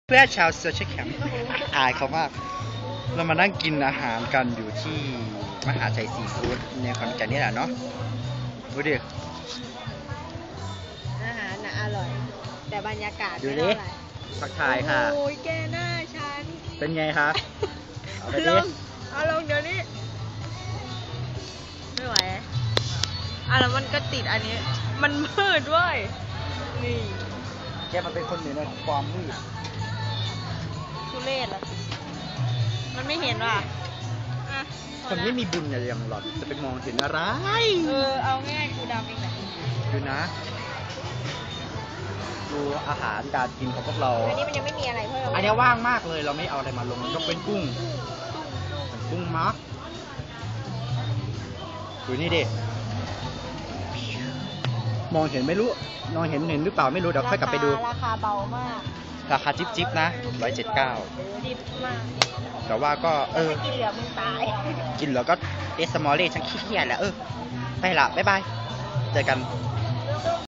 เพื่อชาวโซเชียลแคมป์อายเขามากเรามานั่งกินอาหารกันอยู่ที่มหาชัยซีฟู้ดในขอนแก่นนี่แหละเนาะดูดิอาหารน่ะอร่อยแต่บรรยากาศดูไม่ดิเท่าไหร่ทักทายค่ะโอ้ยแกหน้าฉันเป็นไงคะเอาไปดิเอาลงเดี๋ยวนี้ไม่ไหวแล้วมันก็ติดอันนี้ มันมืดเว้ยนี่แกมันเป็นคนเหนือในความมืดทุเรศละมันไม่เห็นว่ะอ่ะคนไม่มีบุญเนี่ยอย่างหลอดจะไปมองเห็นอะไรเอาง่ายกูดำเองแหละดูนะ ดูอาหารการกินของพวกเราอันนี้มันยังไม่มีอะไรเพิ่มอันนี้ว่างมากเลยเราไม่เอาอะไรมาลงยกเป็นกุ้งกุ้งมักดูนี่ดิมองเห็นไม่รู้มองเห็นหรือเปล่าไม่รู้เดี๋ยวค่อยกลับไปดูราคาเบามากราคาจิ๊บนะ179 ดิบมากแต่ว่าก็ถ้าไม่กินเหลือมึงตายกินแล้วก็เอสมอลเล่ฉันขี้เกียจแล้วไปละบ๊ายบายเจอกัน